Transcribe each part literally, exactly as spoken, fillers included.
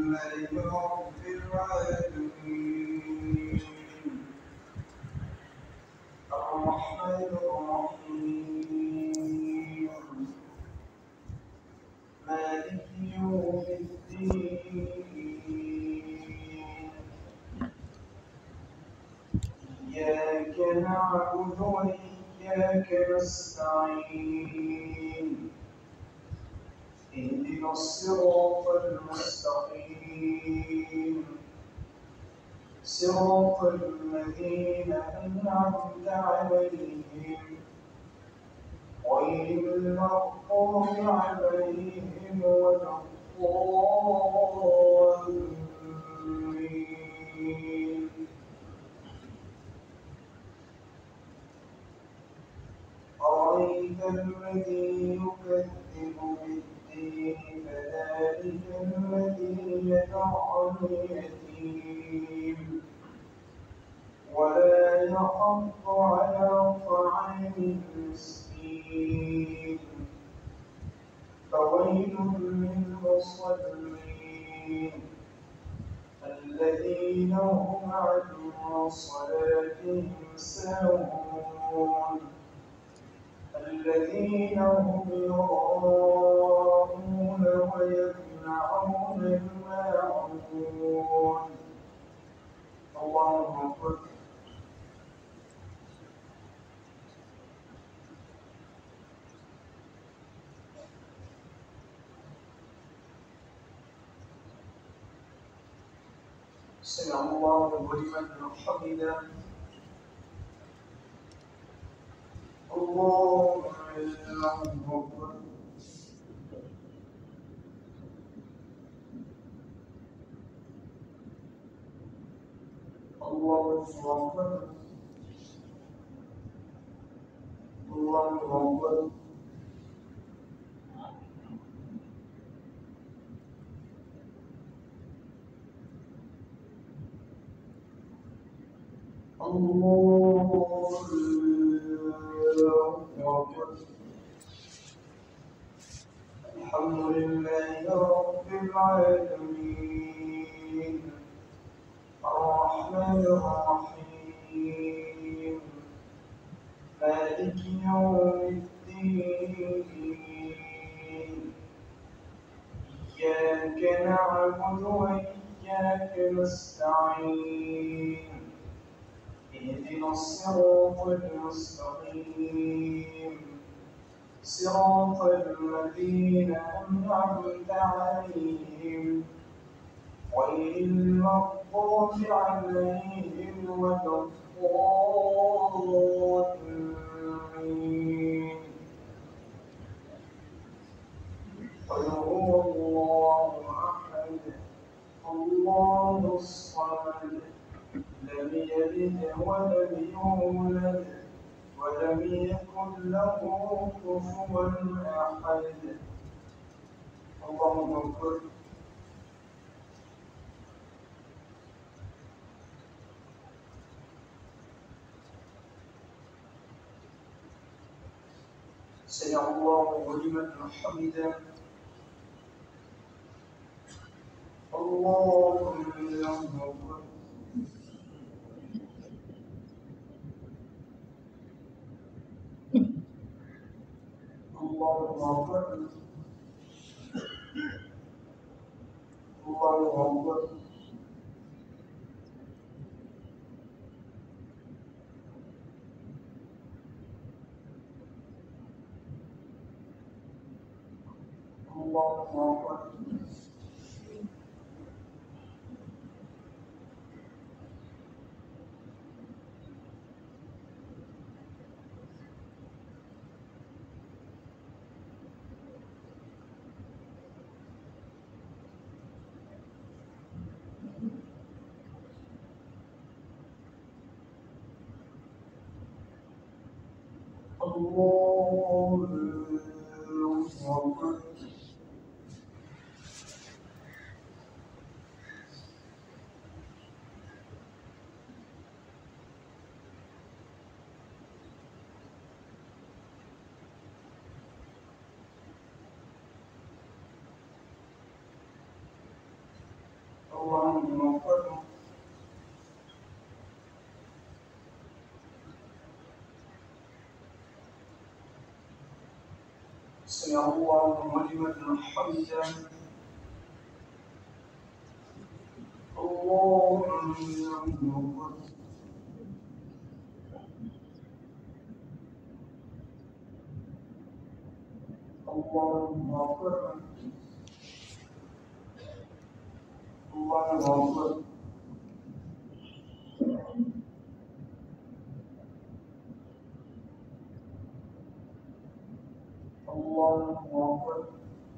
لله رب العالمين الرحمن الرحيم مالك يوم الدين إياك نعبد وإياك نستعين اهدنا الصراط المستقيم صراط الذين أنعمت عليهم غير المغضوب عليهم ولا الضالين أرأيت الذي يكذب بالدين فذلك الذي يدع اليتيم ولا يحض على طعام المسكين فويل للمصلين الذين هم عن صلاتهم ساهون الذين هم يراءون ويمنعون الماعون الله أكبر سمع الله لمن حمده الله أكبر الله أكبر الله أكبر الله أكبر الحمد لله رب العالمين الرحمن الرحيم مالك يوم الدين إياك نعبد وإياك نستعين اهدنا الصراط المستقيم صراط الذين أنعمت عليهم غير المغضوب عليهم ولا الضالين قل هو الله أحد الله الصمد لم يلد ولم يولد ولم يكن له كفوا أحد الله أكبر سمع الله لمن حمده الله أكبر الله أكبر الله أكبر الله أكبر الله أكبر اللهم وفقنا. سمع الله لمن حمده. اللهم وفقنا. اللهم وفقنا. اللهم وفقنا. اللهم وفقنا.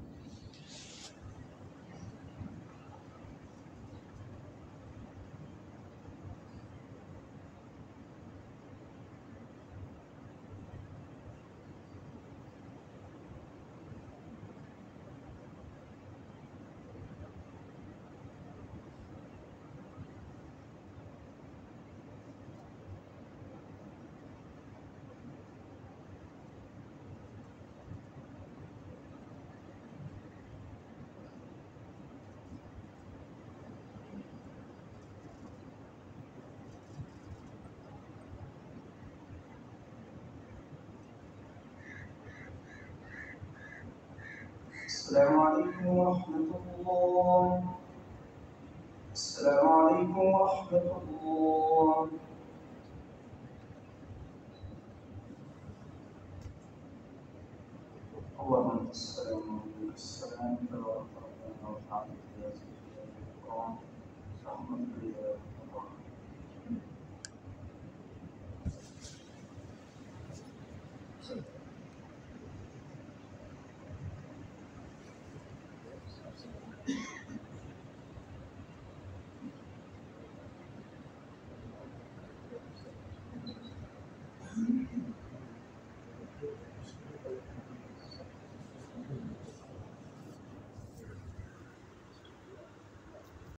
السلام عليكم ورحمة الله. السلام عليكم ورحمة الله. اللهم انت السلام ومنك السلام تبارك ربنا وتعالى يا سيدي القرآن رحمة يا الله.